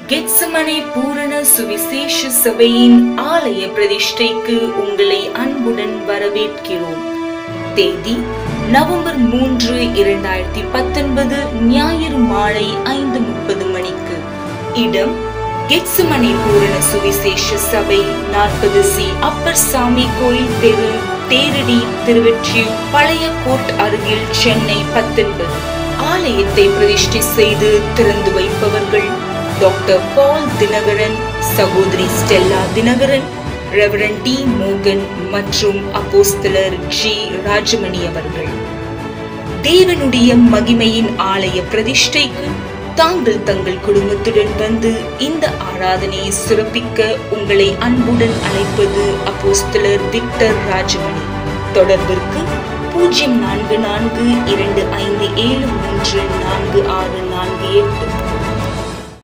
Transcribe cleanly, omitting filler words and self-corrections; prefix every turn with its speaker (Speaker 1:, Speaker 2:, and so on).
Speaker 1: Gethsemane பூரண சுவிசேஷ சபையின் ஆலய பிரதிஷ்டைக்கு உங்களை அன்புடன் வரவேற்கிறோம். தேதி நவம்பர் 3, 2019 ஞாயிறு மாலை 5:30 மணிக்கு. இடம் கெத்செமனே பூரண சுவிசேஷ சபை 40C அப்பர் சாமி கோயில் தெரு, தேரடி, திருவொற்றியூர், பழைய கோர்ட் அருகில், சென்னை 19. ஆலயத்தை பிரதிஷ்டை செய்து திறந்து வைப்பவர்கள் டாக்டர் பால் தினகரன், சகோதரி ஸ்டெல்லா தினகரன், ரெவரண்ட் டி மோகன் மற்றும் அப்போஸ்தலர் ஜி ராஜமணி அவர்கள். தேவனுடைய மகிமையின் ஆலய பிரதிஷ்டைக்கு தாங்கள் தங்கள் குடும்பத்துடன் வந்து இந்த ஆராதனையை சிறப்பிக்க உங்களை அன்புடன் அழைப்பது அப்போஸ்தலர் விக்டர் ராஜமணி. தொடர்பிற்கு 044257346448.